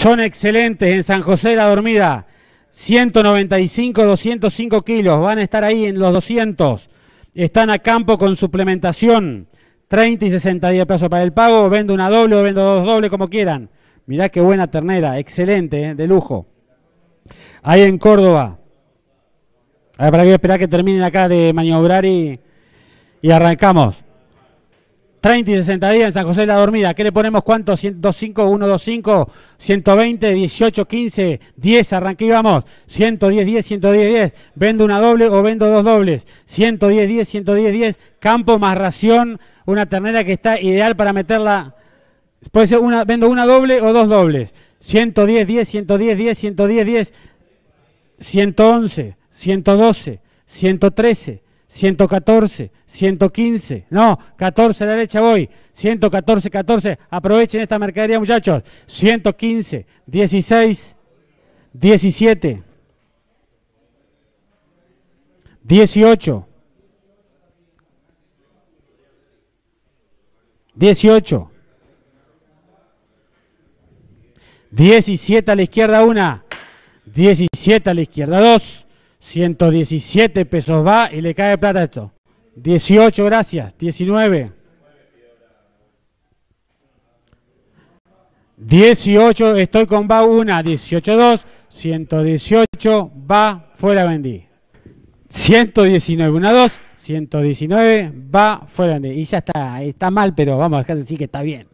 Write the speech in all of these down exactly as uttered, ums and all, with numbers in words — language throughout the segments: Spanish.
Son excelentes en San José de la Dormida. ciento noventa y cinco, doscientos cinco kilos. Van a estar ahí en los doscientos. Están a campo con suplementación. treinta y sesenta días de plazo para el pago. Vendo una doble o vendo dos dobles como quieran. Mirá qué buena ternera. Excelente, ¿eh? De lujo. Ahí en Córdoba. A ver, para que esperar que terminen acá de maniobrar y, y arrancamos. treinta y sesenta días en San José de la Dormida. ¿Qué le ponemos? ¿Cuánto? ciento veinticinco, ciento veinticinco, ciento veinte, dieciocho, quince, diez. Arranqué y vamos. ciento diez, diez, ciento diez, diez. Vendo una doble o vendo dos dobles. ciento diez, diez, ciento diez, diez. Campo más ración. Una ternera que está ideal para meterla. Puede ser una, vendo una doble o dos dobles. ciento diez, diez, ciento diez, diez, ciento diez, diez. ciento once, ciento doce, ciento trece. ciento catorce, ciento quince, no, catorce a la derecha voy, ciento catorce, catorce, aprovechen esta mercadería muchachos, ciento quince, dieciséis, diecisiete, dieciocho, dieciocho, diecisiete a la izquierda una, diecisiete a la izquierda dos, ciento diecisiete pesos va y le cae plata esto. dieciocho, gracias. diecinueve. dieciocho, estoy con va una. dieciocho, dos. ciento dieciocho, va, fuera vendí. ciento diecinueve, una, dos. ciento diecinueve, va, fuera vendí. Y ya está, está mal, pero vamos a dejar de decir que está bien.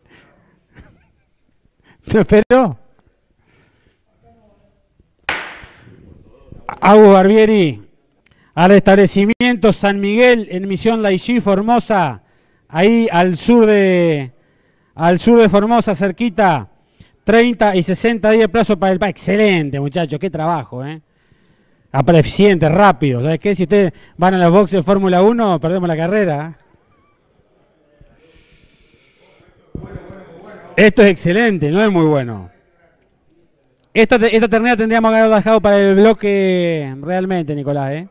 ¿No esperó? Agus Barbieri, al establecimiento San Miguel en Misión Laillí, Formosa, ahí al sur de al sur de Formosa, cerquita, treinta y sesenta días de plazo para el país. Excelente, muchachos, qué trabajo, ¿eh? Para eficiente, rápido. ¿Sabes qué? Si ustedes van a los boxes de Fórmula uno, perdemos la carrera. Esto es excelente, no es muy bueno. Esta, esta ternera tendríamos que haber dejado para el bloque realmente, Nicolás, ¿eh?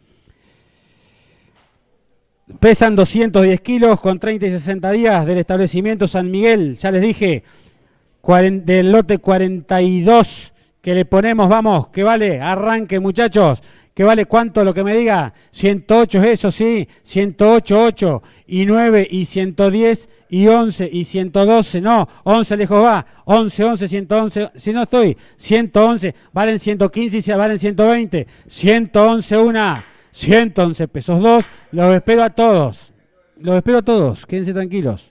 Pesan doscientos diez kilos con treinta y sesenta días del establecimiento San Miguel. Ya les dije, del lote cuarenta y dos que le ponemos, vamos, que vale, arranque muchachos. ¿Qué vale cuánto lo que me diga? ciento ocho es eso, sí. ciento ocho, ocho y nueve y ciento diez y once y ciento doce. No, once lejos va. once, once, ciento once. Si no estoy, ciento once. Valen ciento quince y se valen ciento veinte. ciento once una. ciento once pesos dos. Los espero a todos. Los espero a todos. Quédense tranquilos.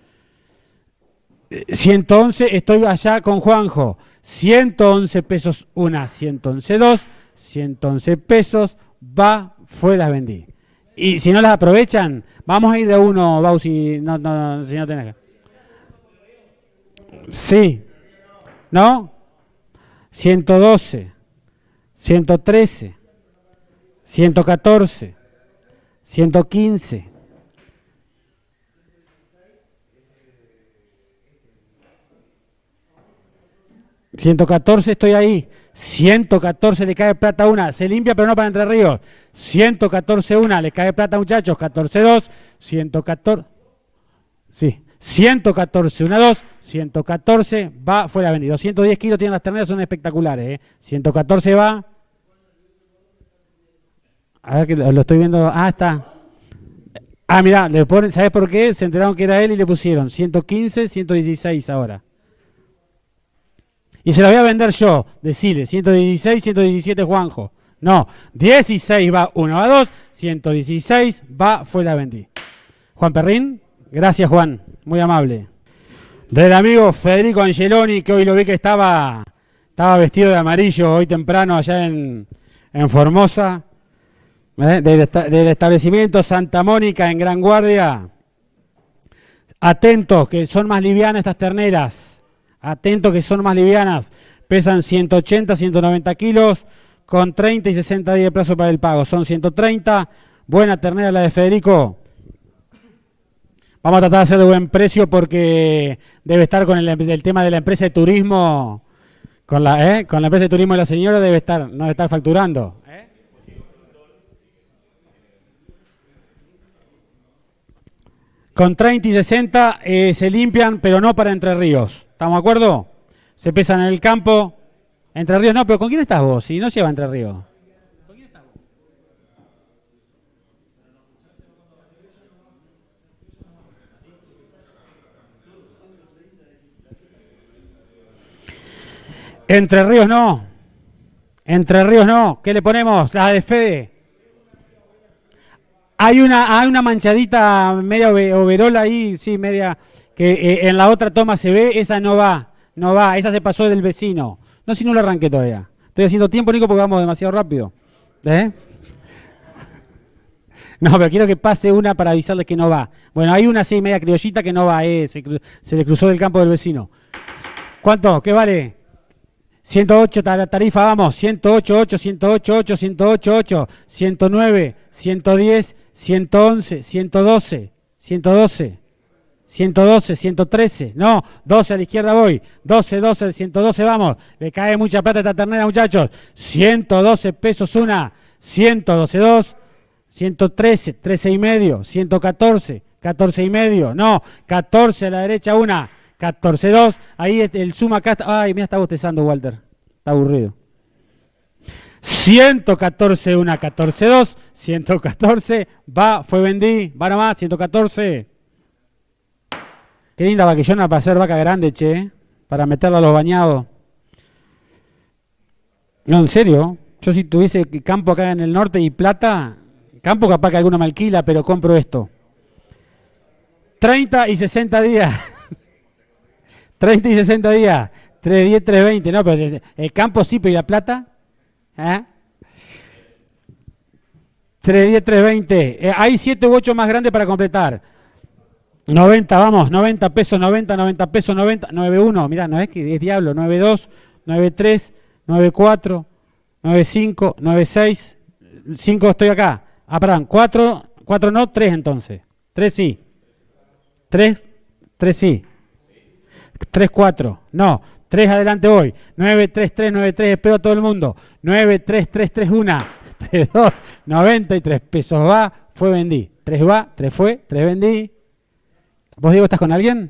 ciento once, estoy allá con Juanjo. ciento once pesos una. ciento once dos. ciento once pesos, va, fuera vendí. Y si no las aprovechan, vamos a ir de uno, Bau, si no, no, si no tenés. Sí. ¿No? ciento doce, ciento trece, ciento catorce, ciento quince. ciento catorce estoy ahí. ciento catorce le cae plata una. Se limpia pero no para Entre Ríos. ciento catorce una. Le cae plata muchachos. catorce dos. ciento catorce. Sí. ciento catorce una dos. ciento catorce va fuera vendido. doscientos diez kilos tienen las terneras. Son espectaculares. ¿eh? ciento catorce va. A ver que lo, lo estoy viendo. Ah, está. Ah, mirá. Le ponen, ¿sabes por qué? Se enteraron que era él y le pusieron ciento quince, ciento dieciséis ahora. Y se la voy a vender yo, decile, ciento dieciséis, ciento diecisiete Juanjo. No, dieciséis va uno, va dos, ciento dieciséis va fuera vendí. Juan Perrín, gracias Juan, muy amable. Del amigo Federico Angeloni, que hoy lo vi que estaba, estaba vestido de amarillo hoy temprano allá en, en Formosa, ¿eh? del, del establecimiento Santa Mónica en Gran Guardia. Atentos, que son más livianas estas terneras. Atentos que son más livianas, pesan ciento ochenta, ciento noventa kilos, con treinta y sesenta días de plazo para el pago. Son ciento treinta, buena ternera la de Federico. Vamos a tratar de hacer de buen precio porque debe estar con el, el tema de la empresa de turismo, con la, ¿eh? con la empresa de turismo de la señora debe estar, no debe estar facturando. ¿eh? Con treinta y sesenta eh, se limpian, pero no para Entre Ríos. ¿Estamos de acuerdo? Se pesan en el campo. Entre Ríos, no, pero ¿con quién estás vos? Si no lleva Entre Ríos. ¿Con quién estás vos? Entre Ríos no. Entre Ríos no. ¿Qué le ponemos? La de Fede. Hay una, hay una manchadita media overola ahí, sí, media, que eh, en la otra toma se ve, esa no va, no va, esa se pasó del vecino. No, si no lo arranqué todavía. Estoy haciendo tiempo, Nico, porque vamos demasiado rápido. ¿Eh? No, pero quiero que pase una para avisarles que no va. Bueno, hay una así, media criollita que no va, eh, se, se le cruzó del campo del vecino. ¿Cuánto? ¿Qué vale? ciento ocho tarifa, vamos, ciento ocho, ocho, ciento ocho, ocho, ciento ocho, ocho, ciento nueve, ciento diez, ciento once, ciento doce, ciento doce, ciento doce, ciento trece, no, doce a la izquierda voy, doce, doce, ciento doce, vamos, le cae mucha plata a esta ternera, muchachos, ciento doce pesos una, ciento doce, dos, ciento trece, trece y medio, ciento catorce, catorce y medio, no, catorce a la derecha una, catorce dos, ahí el suma acá, está, ay, mira, está bostezando Walter, está aburrido. ciento catorce una, catorce dos, ciento catorce, va, fue vendí, va nomás, ciento catorce. Qué linda vaquillona para hacer vaca grande, che, para meterla a los bañados. No, en serio, yo si tuviese campo acá en el norte y plata, campo capaz que alguna me alquila, pero compro esto. treinta y sesenta días. treinta y sesenta días, tres diez, tres veinte, no, pero el campo sí, pero ¿y la plata? ¿Eh? tres diez, tres veinte, eh, hay siete u ocho más grandes para completar. noventa, vamos, noventa pesos, noventa, noventa pesos, noventa, nueve uno, mirá, no es que es diablo, nueve dos, nueve tres, nueve cuatro, nueve cinco, nueve seis, cinco estoy acá. Ah, perdón, cuatro, cuatro no, tres entonces. tres sí. tres, tres sí. tres cuatro, no, tres adelante voy, nueve tres tres nueve tres, espero a todo el mundo, nueve tres tres tres uno, tres dos, noventa y tres pesos va, fue vendí, tres va, tres fue, tres vendí. ¿Vos, Diego, estás con alguien?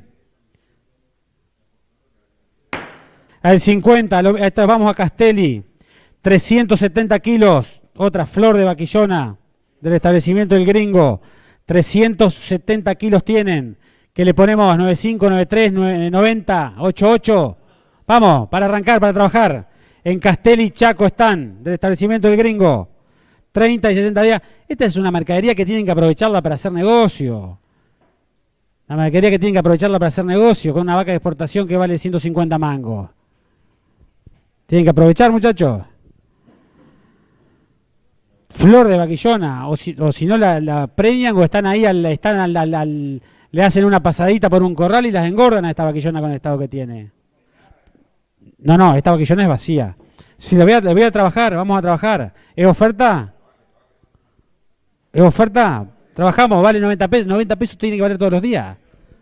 Al cincuenta, lo, esta, vamos a Castelli, trescientos setenta kilos, otra flor de vaquillona del establecimiento del Gringo, trescientos setenta kilos tienen. Que le ponemos nueve cinco, nueve tres, noventa, ochenta y ocho. Vamos, para arrancar, para trabajar. En Castelli Chaco están, del establecimiento del Gringo. treinta y sesenta días. Esta es una mercadería que tienen que aprovecharla para hacer negocio. La mercadería que tienen que aprovecharla para hacer negocio, con una vaca de exportación que vale ciento cincuenta mangos. Tienen que aprovechar, muchachos. Flor de vaquillona, o si, o si no la, la preñan o están ahí, al, están al, al, al le hacen una pasadita por un corral y las engordan a esta vaquillona con el estado que tiene. No, no, esta vaquillona es vacía. Si le voy a, le voy a trabajar, vamos a trabajar. ¿Es oferta? ¿Es oferta? Trabajamos, vale noventa pesos. noventa pesos tiene que valer todos los días.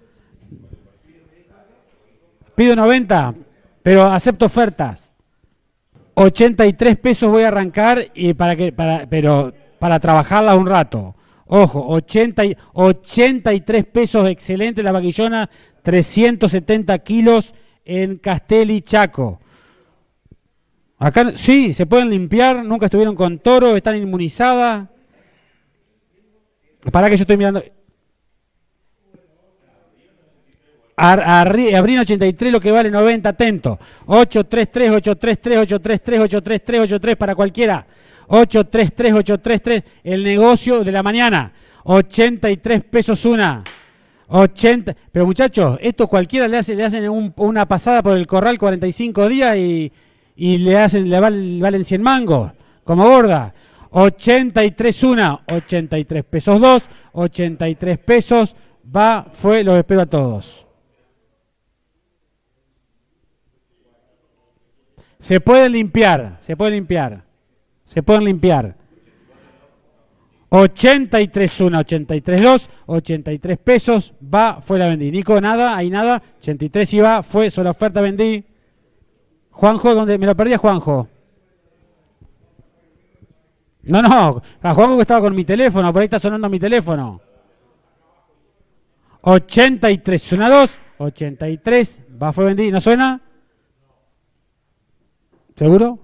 Pido noventa, pero acepto ofertas. ochenta y tres pesos voy a arrancar y para que, para, pero para trabajarla un rato. Ojo, ochenta, ochenta y tres pesos, excelente la vaquillona, trescientos setenta kilos en Castelli Chaco. Acá sí, se pueden limpiar, nunca estuvieron con toro, están inmunizadas. Para que yo estoy mirando. Abril ochenta y tres, lo que vale noventa, atento. ocho tres tres, ocho tres tres, ocho tres tres, ocho tres tres, ocho tres para cualquiera. ocho tres tres, ocho tres tres, el negocio de la mañana. ochenta y tres pesos una. ochenta. Pero muchachos, esto cualquiera le hace, le hacen un, una pasada por el corral cuarenta y cinco días y, y le hacen, le valen, valen cien mangos, como gorda. ochenta y tres una, ochenta y tres pesos dos, ochenta y tres pesos, va, fue, los espero a todos. Se pueden limpiar, se pueden limpiar, se pueden limpiar. ochenta y tres uno, ochenta y tres dos, ochenta y tres pesos, va, fue, la vendí. Nico, nada, hay nada, ochenta y tres y va, fue, sola oferta, vendí. Juanjo, ¿dónde? Me lo perdí a Juanjo. No, no, a Juanjo que estaba con mi teléfono, por ahí está sonando mi teléfono. ochenta y tres, una dos, ochenta y tres, va, fue, vendí, ¿no suena? ¿Seguro?